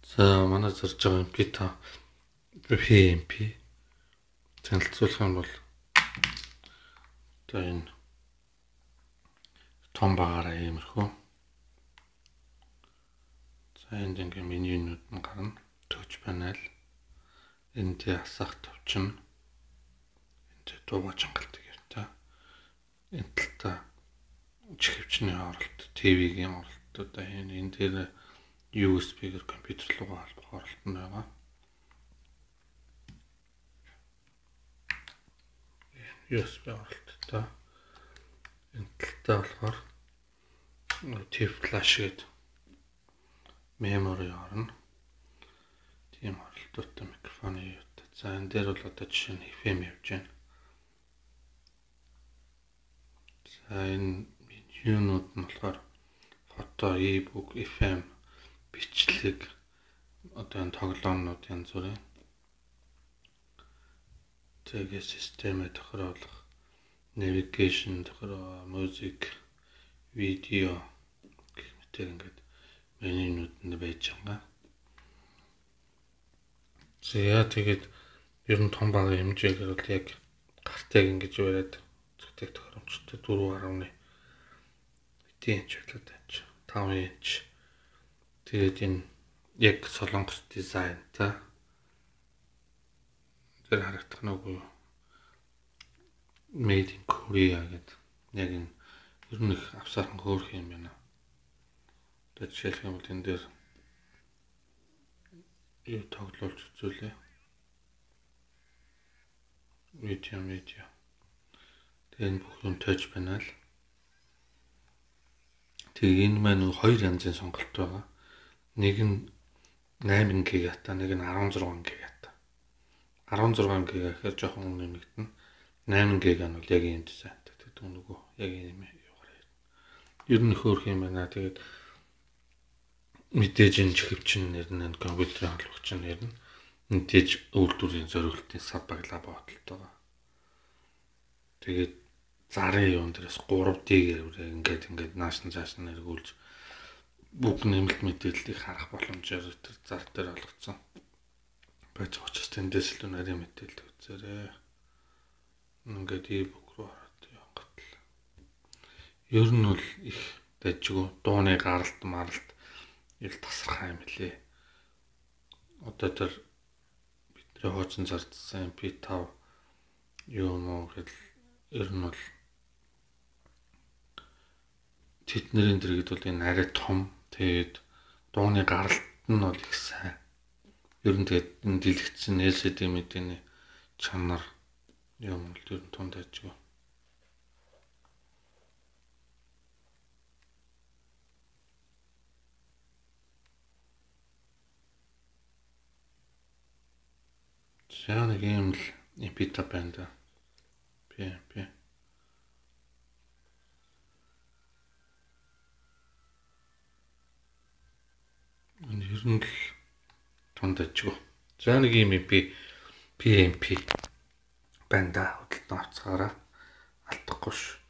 За манай зарж байгаа MP5 PMP танилцуулах юм бол одоо энэ том багаараа иймэрхүү. За энд ингээ менюнууд нь гарна. Touch panel. Энд асах төвчин. Энд дуугаа чангалдаг юм та. Энэ талта чихвчний оролт, TV-ийн оролт одоо энэ дээр USB-гээр компьютер руу холбох оролт нь байгаа. USB оролттой. Энэ талтай болохоор TIFF flash гэдэг memory орно. Тийм оролттой микрофоны юутай. За энэ дээр бол одоо жишээ нь FM явж байна. За энэ менюнууд нь болохоор фото, e-book, FM, бичлэг, одоо энэ тоглоомнууд янз бүрийн. Тэгээ системээ тохируулах, navigation тохируулах, music, видео гэх мэт ингээд менюнууд нь байж байгаа. За тэгээд ер нь том баг хэмжээгээр бол яг гартайг ингэж бариад зөвхөн тохиромжтой 4.1 инч болоод байна. 5 инч. Тэгээд энэ яг солонгос дизайн та тэр харагдах нүггүй made in Korea гэдэг яг энэ ер нь их авсаархан хөөрх юм байна. Тэгээд жишээлх юм бол энэ дээр юу тоглуулж үзүүлээ. Видео. Тэгээд энэ бүх юм touch panel. Тэгээд энэ маань хоёр янзын сонголт байгаа. Нэг нь 8 ГБ, нэг нь 16 ГБ. 16 ГБ гэхээр жоохон нэмэгдэнэ. 8 ГБ нь бол яг энэ дизайнтай. Тэгээд нөгөө яг юм яваарай. Ер нь хөөрх юм байна. Тэгээд мэдээж энэ чихвчин нэр нь компьютерийн холбогч нэр нь мэдээж үйлдвэрийн зориултын сав баглаа бодолтой байгаа. Тэгээд зарын юун дээрээс 3D-гээр ингээд нааш нь цааш нь эргүүлж бүх нэмэлт мэдээллийг харах боломжоор тэр зар дээр олгоцсон. Байж учраас тэндээс илүү нарийн мэдээлэл үзээрэй. Ингээд e-book руу ороод явгад л. Ер нь бол их дайжгүй дууны гаралт маралт ил тасархаа юм лээ. Одоо тэр бидний хоосон зардсан MP5 юу мөн гэхэл ер нь бол тэднэрийн дэргэд бол энэ арай том. Тэгээд дууны гаралт нь бол их сайн. Ер нь тэгээд энэ дэлгэцсэн LCD мэдээний чанар юм бол ер нь тунд ажиг. За нэг юм л MP5 байна да. PMP. Ер нь л тунд ажиг. За нэг юм PMP байна да. Хөдөлтөн авцгаараа алдахгүй ш.